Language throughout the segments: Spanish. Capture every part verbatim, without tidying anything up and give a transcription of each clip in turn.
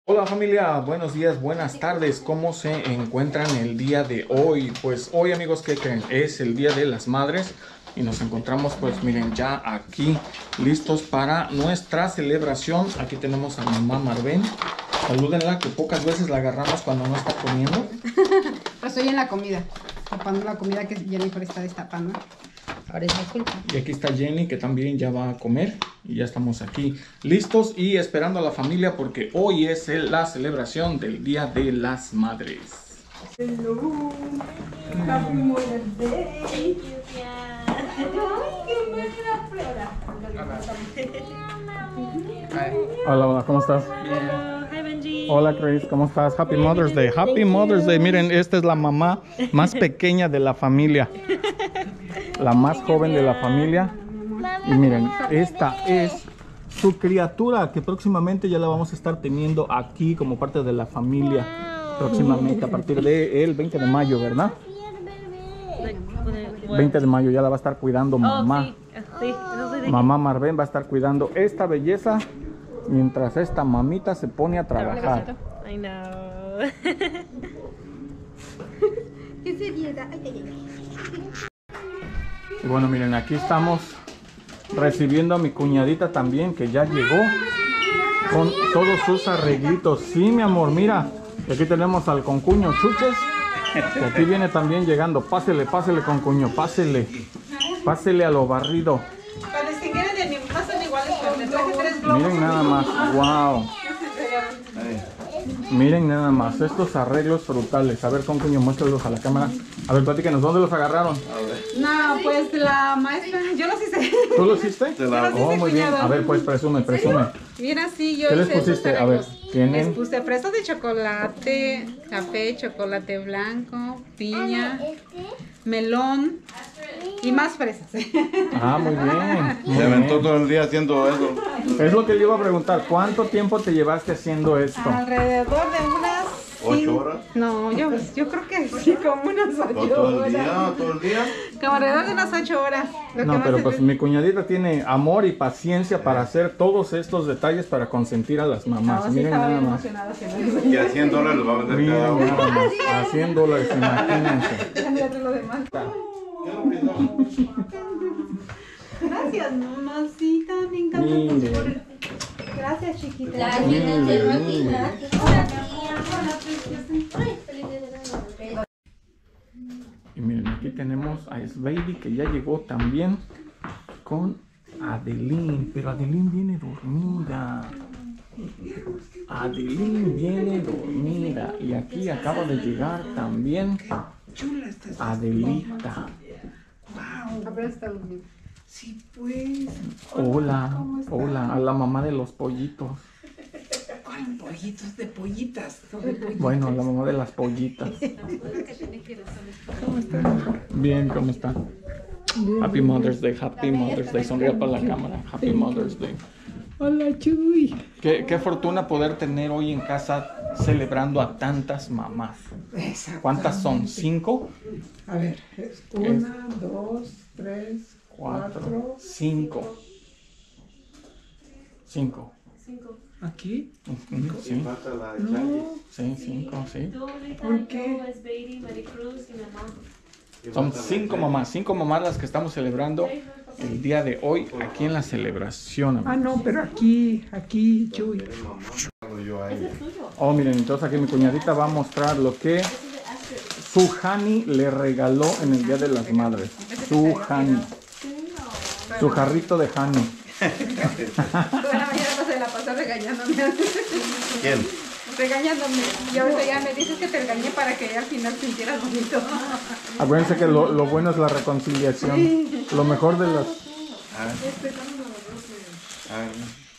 Hola familia, buenos días, buenas tardes, ¿cómo se encuentran el día de hoy? Pues hoy amigos, ¿qué creen? Es el Día de las Madres y nos encontramos pues miren ya aquí listos para nuestra celebración. Aquí tenemos a mamá Marben, salúdenla que pocas veces la agarramos cuando no está comiendo. Pues estoy en la comida, tapando la comida que Jennifer está destapando. Ahora es mi culpa. Y aquí está Jenny que también ya va a comer y ya estamos aquí listos y esperando a la familia porque hoy es el- la celebración del Día de las Madres. Hello. Happy Mother's Day. Ay, qué buena flora. Hola, hola, ¿cómo estás? Hi Benji. Hola Chris, ¿cómo estás? Happy Mother's Day. Happy Mother's Day. Miren, esta es la mamá más pequeña de la familia. La más joven de la familia. Y miren, esta es su criatura que próximamente ya la vamos a estar teniendo aquí como parte de la familia. Próximamente a partir del veinte de mayo, ¿verdad? veinte de mayo ya la va a estar cuidando mamá. Sí, eso sí de Mamá Marben va a estar cuidando esta belleza mientras esta mamita se pone a trabajar. I know. ¿Qué seriedad? Ay, ay, ay. Y bueno, miren, aquí estamos recibiendo a mi cuñadita también, que ya llegó con todos sus arreglitos. Sí, mi amor, mira, y aquí tenemos al concuño Chuches, que aquí viene también llegando. Pásele, pásele, concuño, pásele, pásele a lo barrido. Para distinguir de mi más son iguales, pero me traje tres globos. Miren nada más, wow. Miren nada más, estos arreglos frutales. A ver, concuño, muéstralos a la cámara. A ver, platícanos, ¿dónde los agarraron? No, pues la maestra, yo los hice. ¿Tú lo hiciste? la- Oh, muy bien. cuñado. A ver, pues presume, presume. Mira, sí, yo ¿Qué les hice esos pusiste? A ver, arreglos. tienen- Les puse fresas de chocolate, café, chocolate blanco, piña, melón y más fresas. Ah, muy bien. Muy Se aventó bien. todo el día haciendo eso. Es lo que le iba a preguntar. ¿Cuánto tiempo te llevaste haciendo esto? Alrededor de unas... ¿Ocho cinco- horas? No, yo, yo creo que sí, como unas ocho Todo, todo el horas. día, todo el día. Como alrededor de unas ocho horas. Lo que No, más pero es- pues mi cuñadita tiene amor y paciencia para hacer todos estos detalles para consentir a las mamás. No, sí Miren estaba nada bien más. emocionada haciendo eso. Y a cien dólares lo va a vender cada Miren uno. nada más. A cien dólares, imagínense. Déjame darte lo demás. Gracias, mamacita, me encanta. Miren. Gracias, chiquita. Miren, miren. Y miren, aquí tenemos a Baby que ya llegó también con Adeline, pero Adeline viene dormida. Adeline viene dormida y aquí acaba de llegar también Adelita. Apenas está durmiendo. Sí, pues. Hola, ¿Cómo está? hola, a la mamá de los pollitos. ¿Cuál pollitos de pollitas? No de pollitas. Bueno, la mamá de las pollitas. ¿Cómo están? Bien, ¿cómo está? Happy Mother's Day, Happy Mother's Day. Sonríe para la cámara. Happy Mother's Day. Hola, Chuy. Qué, qué fortuna poder tener hoy en casa celebrando a tantas mamás. Exacto. ¿Cuántas son? ¿Cinco? A ver, es una, dos, tres, Cuatro. cuatro. Cinco. Cinco. ¿Aquí? Ujú, Sí, Falta la de No. Changi. sí, cinco, sí. ¿Por qué? Es Beatty, Maricruz y mi mamá. Y Son falta la cinco de mamás, cinco mamás las que estamos celebrando el día de hoy aquí en la celebración. Ah, no, pero aquí, aquí, Chuy. Changi. Mamá, cuando yo a ella. Oh, miren, entonces aquí mi cuñadita va a mostrar lo que su Hani le regaló en el Día de las Madres. Su Hani. Su jarrito de Hani. Toda la mañana se la pasó regañándome. ¿Quién? Regañándome. Y ahorita ya me dices que te regañé para que al final sintieras bonito. Acuérdense que lo, lo bueno es la reconciliación. Lo mejor de las... Ah. Ah,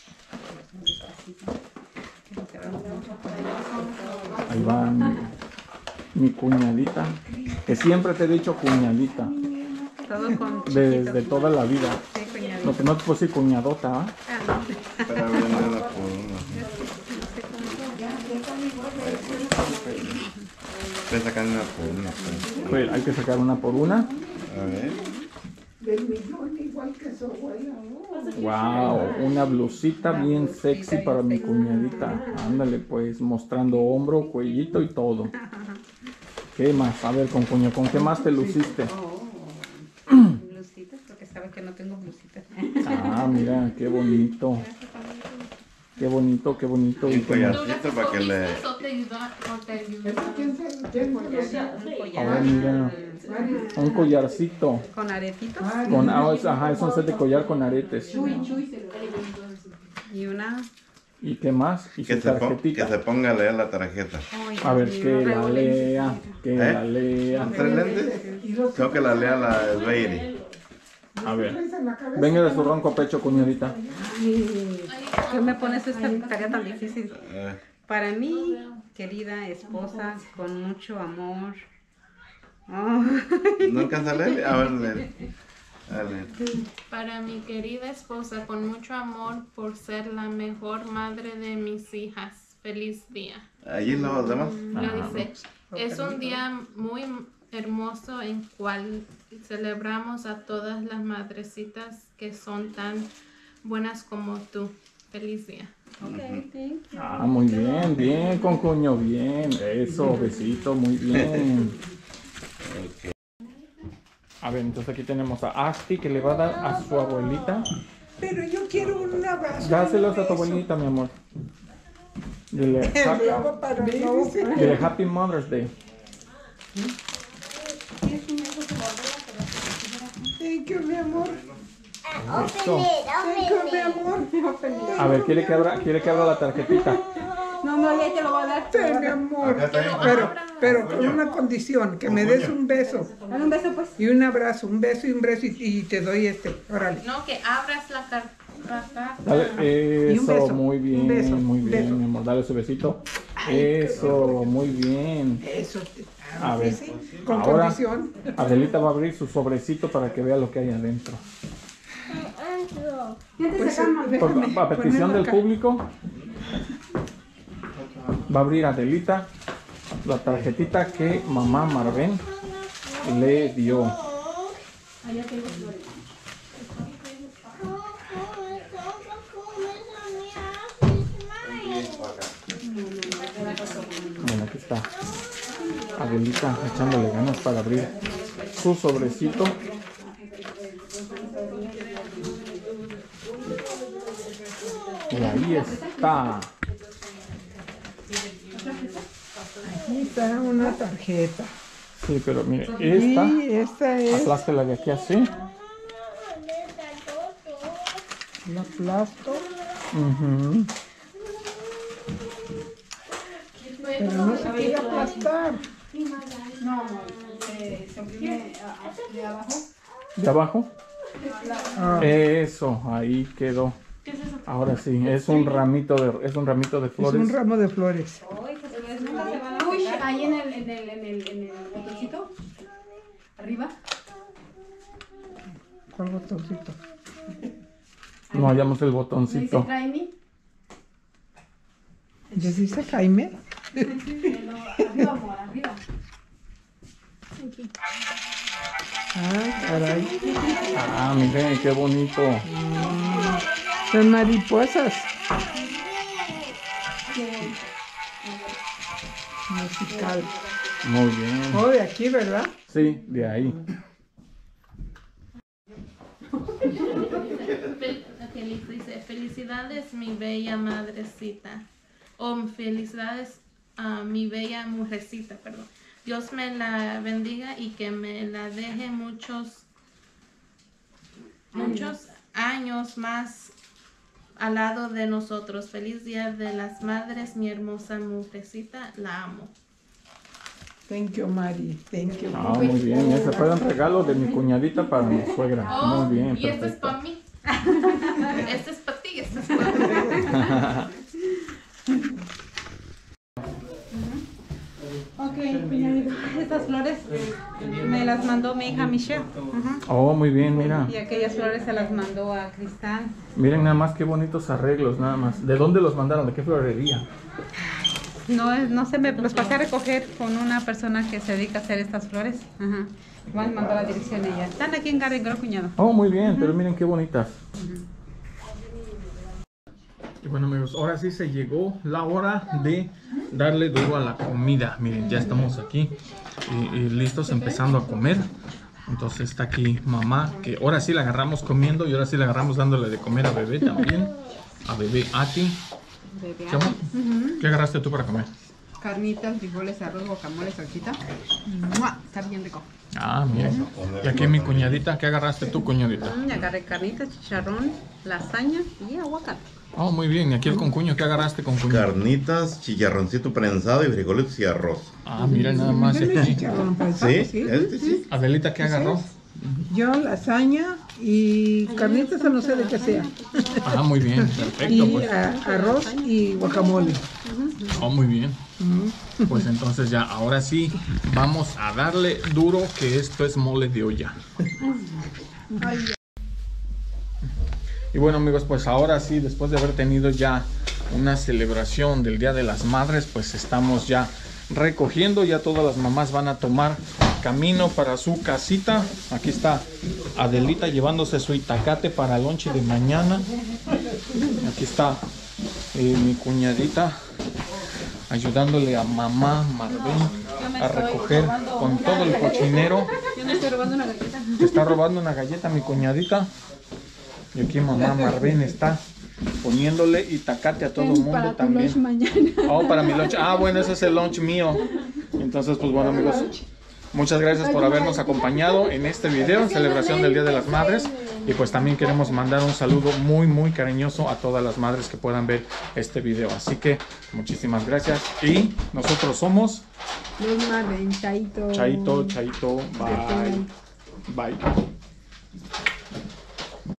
Ahí va mi, mi cuñadita. Que siempre te he dicho cuñadita. Todo con Desde chiquito. toda la vida. Sí, cuñadito. Lo que no te puse cuñadota, ¿ah? Ah, no. para venderla por una. Voy a sacar una por una. pues. Pues hay que sacar una por una. A ver. Del millón, igual que su abuela. Oh. Wow, una blusita bien sexy para mi cuñadita. Ándale pues, mostrando hombro, cuellito y todo. ¿Qué más? A ver, con cuño, ¿con qué más te luciste? Blusitas, porque sabes que no tengo blusitas. Ah, mira, qué bonito. Qué bonito, qué bonito. Un Y qué más. collarcito para que le... ¿Quién se, quién se A ver, mira, un collarcito. Con aretitos. Con, ah, es- ajá, es un set de collar con aretes. Y una. ¿Y qué más? Y Que su se, po- que tarjetita. se ponga a leer la tarjeta. A ver, y que unos la revolines. lea, que ¿Eh? la lea. ¿Tres lentes? Tengo que la lea la Lady. A ver, en la cabeza? venga de su ronco pecho, cuñadita. ¿Qué me pones esta tarea tan difícil? Eh, Para mí, querida esposa, con mucho amor. Oh. ¿No alcanza a leer? A ver, lee. A leer. Para mi querida esposa, con mucho amor por ser la mejor madre de mis hijas. Feliz día. Allí los demás. Lo dice, es un día muy hermoso en cual celebramos a todas las madrecitas que son tan buenas como tú. Feliz día. Ah, muy bien, bien, con cuño, bien. Eso, besito, muy bien. A ver, entonces aquí tenemos a Asti que le va a dar a su abuelita. Pero yo quiero un abrazo. Dáselos a tu abuelita, mi amor. Dile, ha- Luego para mí, dice. dile Happy Mother's Day. Thank you, mi amor. Eso. Thank you, mi amor. A ver, ¿quiere que abra, quiere que abra la tarjetita? No, no, ya te lo voy a dar. Sí, mi amor. Acá está, hijo. Pero, pero con una condición, que me des un beso. Dale un beso, pues. Y un abrazo, un beso y un beso y, y te doy este. Órale. No, que abras la carta. Dale, Y un eso, beso, muy bien, un beso, muy un bien, beso. mi amor. Dale su besito. Eso, muy bien. Eso. A ver, Sí, sí, con ahora condición. Adelita va a abrir su sobrecito para que vea lo que hay adentro. Pues, Por- déjame a petición ponerlo del acá. público, va a abrir Adelita la tarjetita que mamá Marven le dio. Bueno, aquí está Adelita echándole ganas para abrir su sobrecito. Y ahí está. Aquí está una tarjeta. Sí, pero mire, esta, Y esta es aplástela de aquí así. la aplasto, Ujú. pero no se quiere aplastar. ¿De abajo? Ah, Eso, ahí quedó. Ahora sí, es un ramito de, es un ramito de es flores. un ramo de flores. Uy, ahí en el, en el, en el, en el botoncito. Arriba. ¿Cuál botoncito? No hallamos el Dice botoncito. try me. ¿Ya dice Jaime? Arriba, amor, arriba. Ah, caray. Ah, miren, qué bonito. Son mariposas. Musical. Muy bien. Oh, de aquí, ¿verdad? Sí, de ahí. Fel- ok, dice, felicidades mi bella madrecita. O felicidades a mi bella mujercita, perdón. Dios me la bendiga y que me la deje muchos, muchos años más al lado de nosotros. Feliz Día de las Madres, mi hermosa mujercita, la amo. Thank you, Mari. Thank you. Ah, muy bien. Ese fue un regalo de mi cuñadita para mi suegra. Oh, Muy bien, y este es perfecto. para mí. Este es para ti, este es para mí. Ok, cuñadita, estas flores me las mandó mi hija Michelle. Ujú. Oh, muy bien, mira. Y aquellas flores se las mandó a Cristal. Miren nada más qué bonitos arreglos, nada más. ¿De dónde los mandaron? ¿De qué florería? No, es- no sé, me los pasé a recoger con una persona que se dedica a hacer estas flores. Ajá. Igual me mandó la dirección ella. Están aquí en Garden Grove, cuñado. Oh, muy bien, pero miren qué bonitas. Y bueno amigos, ahora sí se llegó la hora de darle duro a la comida. Miren, ya estamos aquí y, y listos empezando a comer. Entonces está aquí mamá, que ahora sí la agarramos comiendo y ahora sí la agarramos dándole de comer a bebé también. A bebé Ati. Bebé ¿Qué, amor? ¿Qué agarraste tú para comer? Carnitas, frijoles, arroz, guacamole, salsita. ¡Mua! Está bien rico. Ah, miren. Y aquí mi cuñadita, ¿qué agarraste tú, cuñadita? Mm, agarré carnitas, chicharrón, lasaña y aguacate. Oh, muy bien. Y aquí el concuño, ¿qué agarraste, concuño? Carnitas, chicharroncito prensado y frijolitos y arroz. Ah, mira nada más Deme aquí. chicharrón prensado, ¿Sí? sí. Este sí. Adelita, ¿qué agarró? Yo lasaña y carnitas, no sé de qué sea. Ah, muy bien. Perfecto, Y pues. a- arroz y guacamole. Oh, muy bien. Pues entonces ya, ahora sí, vamos a darle duro, que esto es mole de olla. Y bueno amigos, pues ahora sí, después de haber tenido ya una celebración del Día de las Madres, pues estamos ya recogiendo, ya todas las mamás van a tomar camino para su casita. Aquí está Adelita llevándose su itacate para el lonche de mañana. Aquí está eh, mi cuñadita ayudándole a mamá Marvin a recoger con todo el cochinero. Yo me estoy robando una galleta. Te está robando una galleta mi cuñadita. Y aquí mamá Marvin está poniéndole itacate a todo el mundo Para tu también. lunch mañana. Oh, para mi lunch. Ah, bueno, ese es el lunch mío. Entonces, pues bueno amigos, muchas gracias por habernos acompañado en este video en celebración del Día de las Madres. Y pues también queremos mandar un saludo muy muy cariñoso a todas las madres que puedan ver este video. Así que muchísimas gracias. Y nosotros somos Los Marvin, chaito. Chaito, Chaito, bye. Bye.